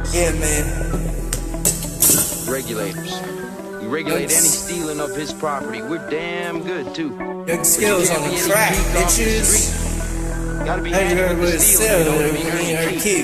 Yeah, man. Regulators. We regulate any stealing of his property. We're damn good, too. Young Skills on the track, bitches. Gotta be Have you heard what it said? you know what I mean? Keep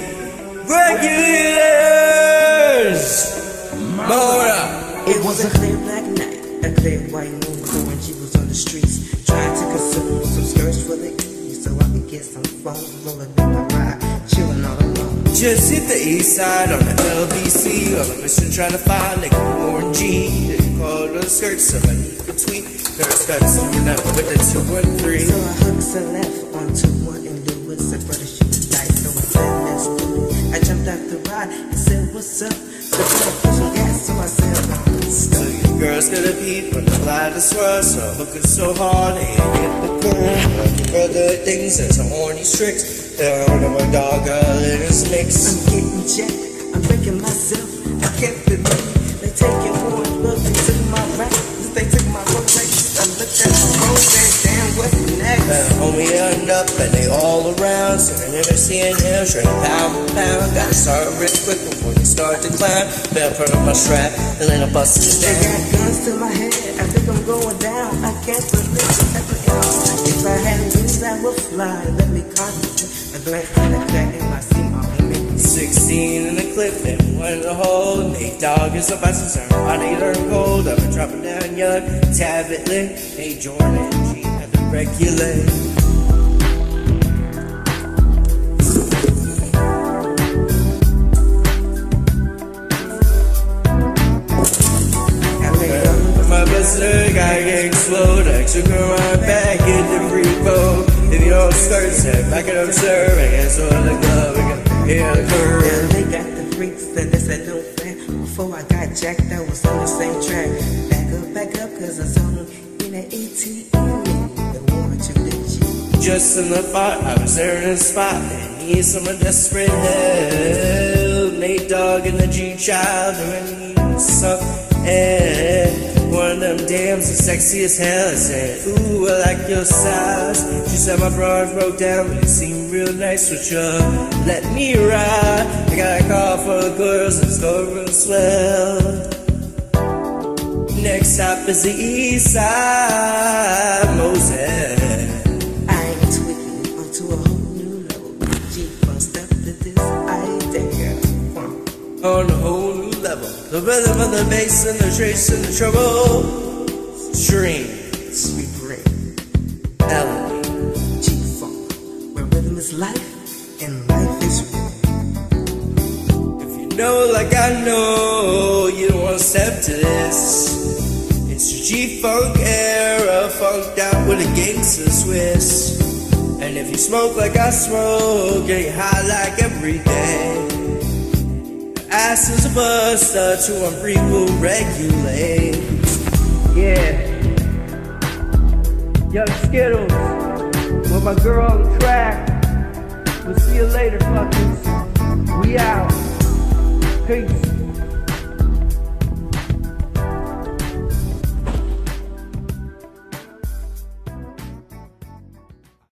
regulators. Mona. It was a clear black night, a clear white moon, when she was on the streets, trying to consume some skirts for the E, so I could get some fun, rolling in my ride, chilling all alone. Just hit the east side on the LBC, on a mission trying to find a Warren G. They call the skirts, somebody between her skirts, coming up with the 213. So I hooked a left onto one and Lewis, and brother she was dice, so I said, let's do it. I jumped out the ride and said, what's up? The brother put some gas, so I said, so you girls gotta beat when the light is swell, so hooking so hard they ain't get the curve. Looking for good things and some horny tricks. They're on my dog, girl, in his mix. I'm getting jacked, I'm breaking myself, I can't believe they taking more love, they took my right, they took my Rolex. I looked at my phone, said, damn, what's next? Homie end up and they all around, so they never seeing him, straight pound for pound. Gotta start real quick before they start to climb. Bell put on my strap, and then I busted it They down. got guns to my head, I think I'm going down, I can't believe it happened. If I had wings, I would fly, let me concentrate. I glance in the crack and I see my homie. 16 in the clip and one in the hole. Nate Dogg is about to turn body learn cold. I've been dropping down young, Tabit lit. Hey Jordan, G had to regulate. My buster got gang slowed. I took her right back in the repo. If you don't skirt set, back it up, sir. I guess all the glove, we got here the curve. Yeah, they got the freaks that they said no fair. Before I got jacked, I was on the same track. Back up, cause I saw them in that ATM. They wanted to legit. Just in the spot, I was there in the spot. They need someone desperate help. Nate Dogg and the G-Child, they need some help. One of them dams is sexy as hell. I said, ooh, I like your size. She said my bras broke down, but it seemed real nice with you. Let me ride. I got a call for the girls, it's going real swell. Next stop is the east side, Moses. I ain't tweaking onto a whole new level. G-Funk step to this idea. On a whole new level. The rhythm of the bass and the trace and the treble. Strings. We bring Melody. G-Funk, where rhythm is life and life is rhythm. If you know like I know, you don't want to step to this. It's your G-Funk era, funked out with a gangster twist. And if you smoke like I smoke, get high like every day. Ass is a buster, to I'm free will regulate. Yeah. Young Skittles, with my girl on the track. We'll see you later, fuckers. We out. Peace.